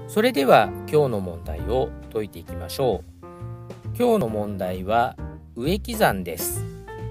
それでは今日の問題を解いていきましょう。今日の問題は植木算です。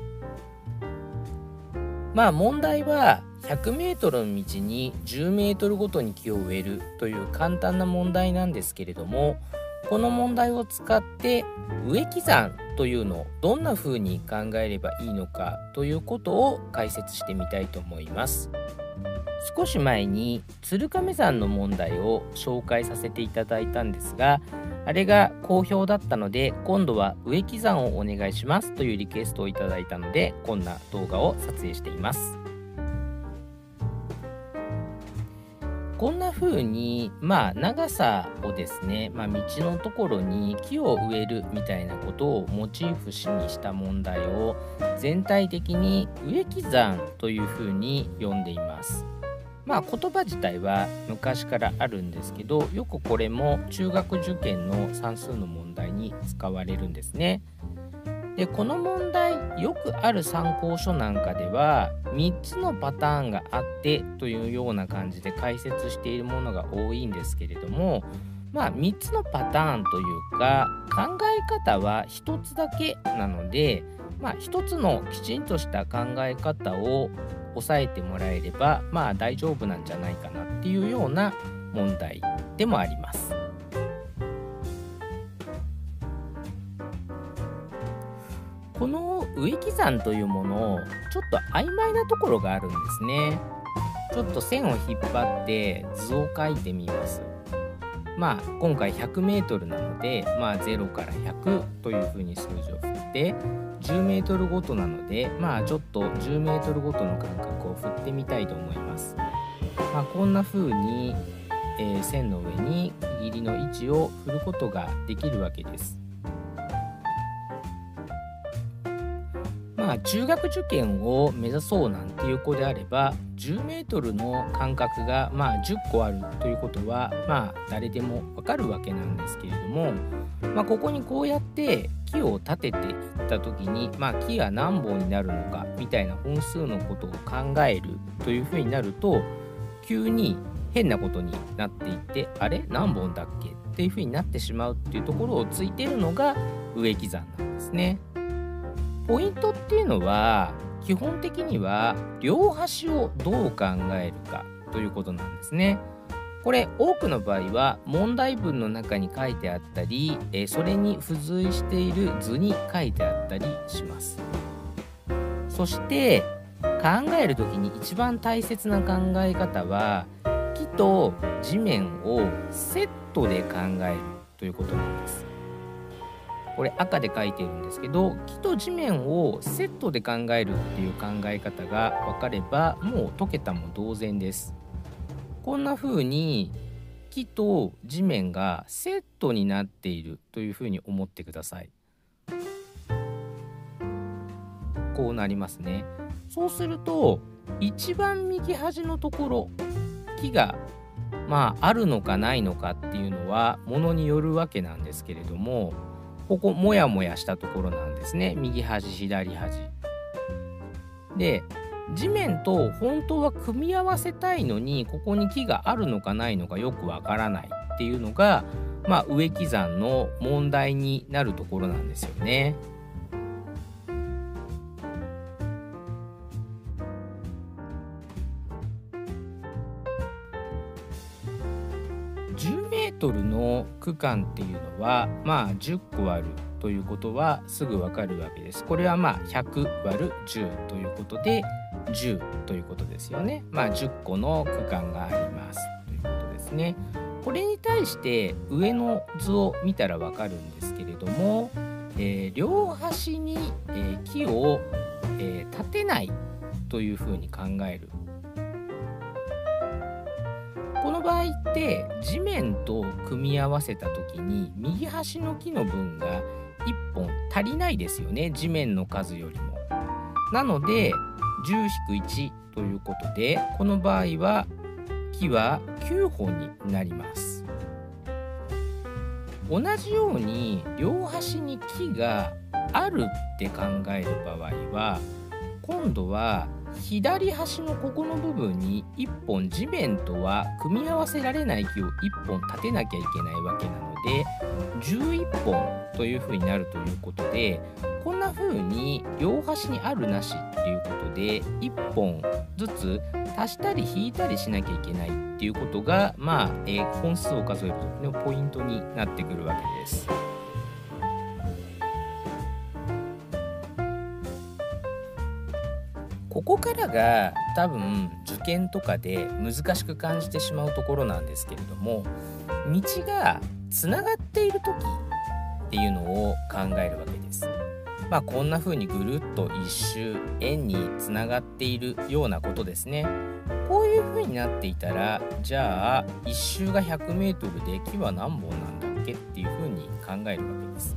問題は100メートルの道に10メートルごとに木を植えるという簡単な問題なんですけれども、この問題を使って植木算というのをどんな風に考えればいいのかということを解説してみたいと思います。少し前に鶴亀算の問題を紹介させていただいたんですが、あれが好評だったので、今度は植木算をお願いしますというリクエストをいただいたので、こんな動画を撮影しています。こんな風に長さをですね、道のところに木を植えるみたいなことをモチーフにした問題を全体的に植木算という風に呼んでいます。言葉自体は昔からあるんですけど、よくこれも中学受験の算数の問題に使われるんですね。で、この問題よくある参考書なんかでは3つのパターンがあってというような感じで解説しているものが多いんですけれども、3つのパターンというか考え方は1つだけなので、1つのきちんとした考え方を押さえてもらえれば大丈夫なんじゃないかなっていうような問題でもあります。この植木算というもの、ちょっと曖昧なところがあるんですね。ちょっと線を引っ張って図を書いてみます。今回100メートルなので、0から100というふうに数字を振って10メートルごとなので、ちょっと10メートルごとの間隔を振ってみたいと思います。こんな風に、線の上に区切りの位置を振ることができるわけです。中学受験を目指そうなんていう子であれば、10メートルの間隔が10個あるということは誰でもわかるわけなんですけれども、ここにこうやって木を立てていった時に、木が何本になるのかみたいな本数のことを考えるというふうになると、急に変なことになっていって、あれ何本だっけっていうふうになってしまうっていうところをついているのが植木算なんですね。ポイントっていうのは基本的には両端をどう考えるかということなんですね。これ多くの場合は問題文の中に書いてあったり、それに付随している図に書いてあったりします。そして考えるときに一番大切な考え方は、木と地面をセットで考えるということなんです。これ赤で書いているんですけど、木と地面をセットで考えるっていう考え方が分かればもう解けたも同然です。こんな風に木と地面がセットになっているという風に思ってください。こうなりますね。そうすると一番右端のところ、木があるのかないのかっていうのはものによるわけなんですけれども、ここもやもやしたところなんですね。右端左端で、地面と本当は組み合わせたいのに、ここに木があるのかないのかよくわからないっていうのが、植木算の問題になるところなんですよね。10メートルの区間っていうのは10個あるということはすぐわかるわけです。これは100割る10ということで10ということですよね。10個の区間がありますということですね。これに対して上の図を見たらわかるんですけれども、両端に、木を、立てないというふうに考える。この場合って地面と組み合わせた時に右端の木の分が1本足りないですよね、地面の数よりも。なので 10-1 ということで、この場合は木は9本になります。同じように両端に木があるって考える場合は、今度は左端のここの部分に1本地面とは組み合わせられない木を1本立てなきゃいけないわけなので11本というふうになるということで、こんな風に両端にあるなしっていうことで1本ずつ足したり引いたりしなきゃいけないっていうことが本数を数える時のポイントになってくるわけです。ここからが多分受験とかで難しく感じてしまうところなんですけれども、道がつながっている時っていうのを考えるわけです。こんな風にぐるっと一周円につながっているようなことですね。こういう風になっていたら、じゃあ一周が 100m で木は何本なんだっけっていう風に考えるわけです。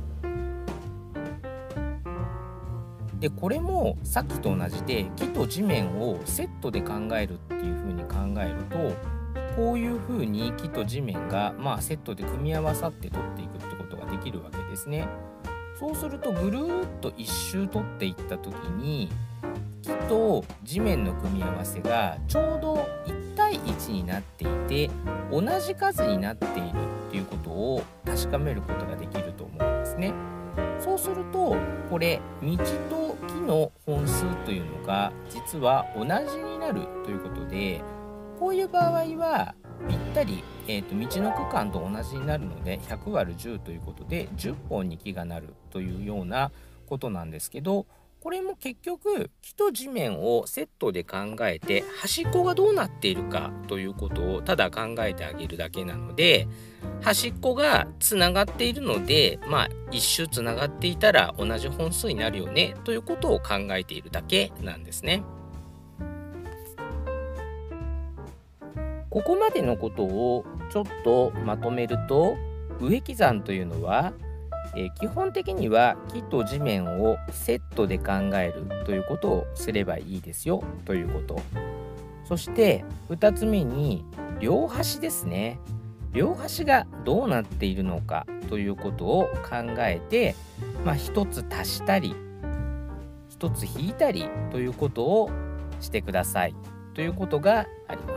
でこれもさっきと同じで木と地面をセットで考えるっていう風に考えると、こういう風に木と地面がセットで組み合わさって取っていくってことができるわけですね。そうするとぐるーっと一周取っていった時に木と地面の組み合わせがちょうど1対1になっていて同じ数になっているっていうことを確かめることができると思うんですね。そうするとこれ道と木の本数というのが実は同じになるということで、こういう場合はぴったり、道の区間と同じになるので 100÷10 ということで10本に木がなるというようなことなんですけど、これも結局木と地面をセットで考えて端っこがどうなっているかということをただ考えてあげるだけなので、端っこがつながっているので一周つながっていたら同じ本数になるよねということを考えているだけなんですね。ここまでのことをちょっとまとめると、植木算というのは基本的には木と地面をセットで考えるということをすればいいですよということ。そして2つ目に両端ですね。両端がどうなっているのかということを考えて、1つ足したり1つ引いたりということをしてくださいということがあります。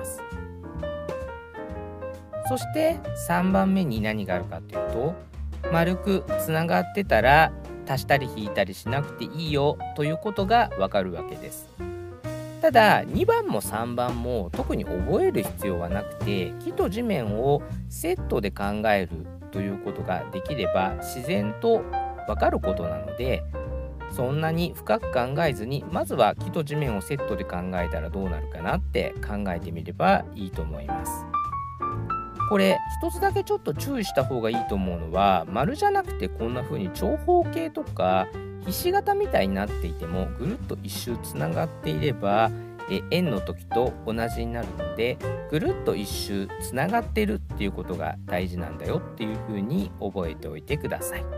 そして3番目に何があるかというと、丸くつながってたら足したり引いたりしなくていいよということがわかるわけです。ただ2番も3番も特に覚える必要はなくて、木と地面をセットで考えるということができれば自然とわかることなので、そんなに深く考えずにまずは木と地面をセットで考えたらどうなるかなって考えてみればいいと思います。これ一つだけちょっと注意した方がいいと思うのは、丸じゃなくてこんな風に長方形とかひし形みたいになっていてもぐるっと一周つながっていれば円の時と同じになるので、ぐるっと一周つながっているっていうことが大事なんだよっていう風に覚えておいてください。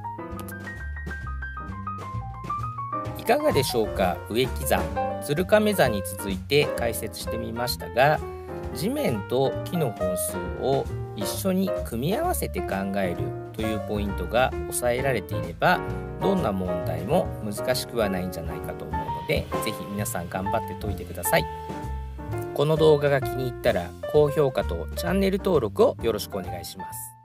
いかがでしょうか。植木算、鶴亀座に続いて解説してみましたが、地面と木の本数を一緒に組み合わせて考えるというポイントが押さえられていれば、どんな問題も難しくはないんじゃないかと思うので、ぜひ皆さん頑張って解いてください。この動画が気に入ったら高評価とチャンネル登録をよろしくお願いします。